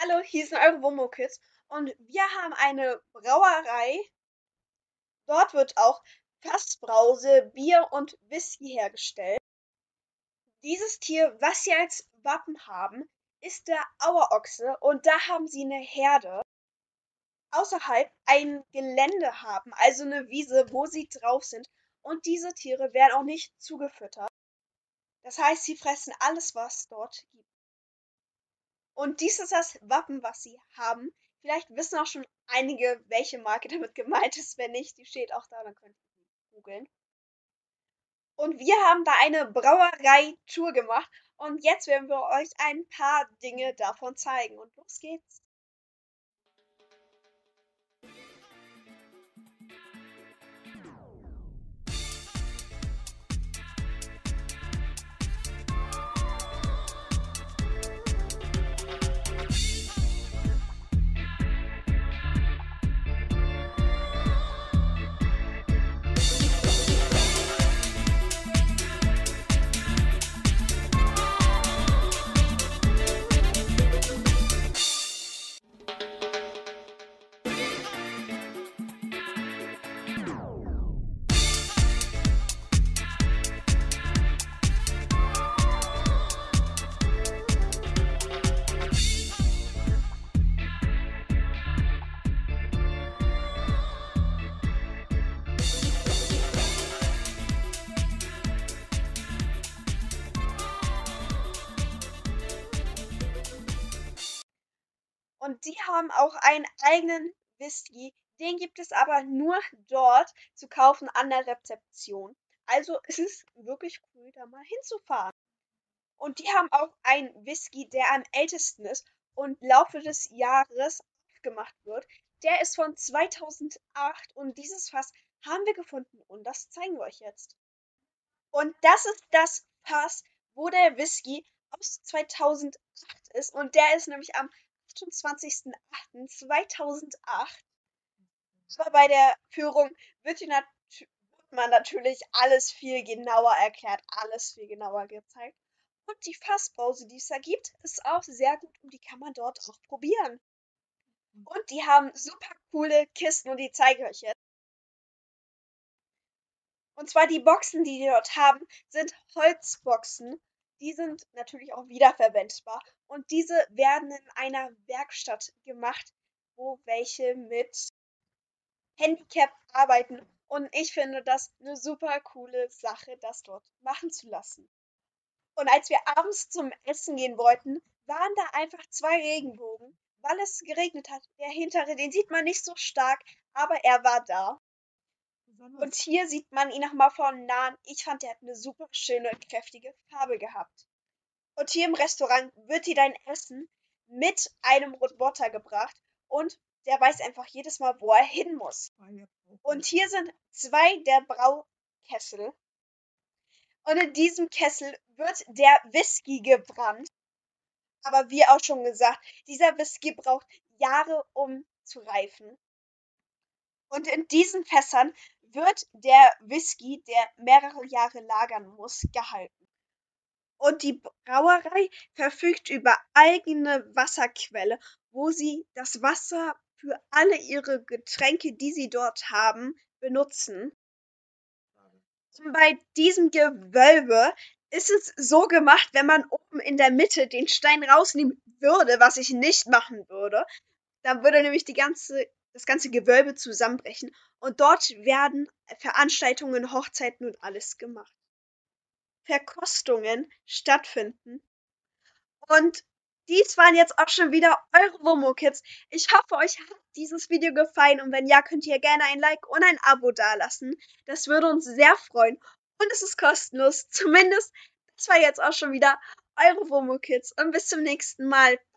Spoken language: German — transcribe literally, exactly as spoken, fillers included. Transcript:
Hallo, hier sind eure Womo-Kids und wir haben eine Brauerei. Dort wird auch Fassbrause, Bier und Whisky hergestellt. Dieses Tier, was sie als Wappen haben, ist der Auerochse und da haben sie eine Herde. Außerhalb ein Gelände haben, also eine Wiese, wo sie drauf sind. Und diese Tiere werden auch nicht zugefüttert. Das heißt, sie fressen alles, was dort gibt. Und dies ist das Wappen, was sie haben. Vielleicht wissen auch schon einige, welche Marke damit gemeint ist. Wenn nicht, die steht auch da, dann könnt ihr sie googeln. Und wir haben da eine Brauerei-Tour gemacht. Und jetzt werden wir euch ein paar Dinge davon zeigen. Und los geht's. Und die haben auch einen eigenen Whisky. Den gibt es aber nur dort zu kaufen an der Rezeption. Also es ist wirklich cool, da mal hinzufahren. Und die haben auch einen Whisky, der am ältesten ist und im Laufe des Jahres aufgemacht wird. Der ist von zweitausendacht und dieses Fass haben wir gefunden und das zeigen wir euch jetzt. Und das ist das Fass, wo der Whisky aus zweitausendacht ist und der ist nämlich am achtundzwanzigsten achten zweitausendacht. Aber bei der Führung wird, die nat wird man natürlich alles viel genauer erklärt, alles viel genauer gezeigt. Und die Fassbrause, die es da gibt, ist auch sehr gut und die kann man dort auch probieren. Und die haben super coole Kisten und die zeige ich euch jetzt. Und zwar die Boxen, die die dort haben, sind Holzboxen. Die sind natürlich auch wiederverwendbar. Und diese werden in einer Werkstatt gemacht, wo welche mit Handicap arbeiten. Und ich finde das eine super coole Sache, das dort machen zu lassen. Und als wir abends zum Essen gehen wollten, waren da einfach zwei Regenbogen, weil es geregnet hat. Der hintere, den sieht man nicht so stark, aber er war da. Und hier sieht man ihn nochmal von nahen. Ich fand, der hat eine super schöne, kräftige Farbe gehabt. Und hier im Restaurant wird dir dein Essen mit einem Roboter gebracht und der weiß einfach jedes Mal, wo er hin muss. Und hier sind zwei der Braukessel. Und in diesem Kessel wird der Whisky gebrannt. Aber wie auch schon gesagt, dieser Whisky braucht Jahre, um zu reifen. Und in diesen Fässern wird der Whisky, der mehrere Jahre lagern muss, gehalten. Und die Brauerei verfügt über eigene Wasserquelle, wo sie das Wasser für alle ihre Getränke, die sie dort haben, benutzen. Und bei diesem Gewölbe ist es so gemacht, wenn man oben in der Mitte den Stein rausnehmen würde, was ich nicht machen würde, dann würde nämlich die ganze, das ganze Gewölbe zusammenbrechen. Und dort werden Veranstaltungen, Hochzeiten und alles gemacht. Verkostungen stattfinden. Und dies waren jetzt auch schon wieder eure Womo-Kids. Ich hoffe, euch hat dieses Video gefallen und wenn ja, könnt ihr gerne ein Like und ein Abo dalassen. Das würde uns sehr freuen und es ist kostenlos. Zumindest, das war jetzt auch schon wieder eure Womo-Kids und bis zum nächsten Mal.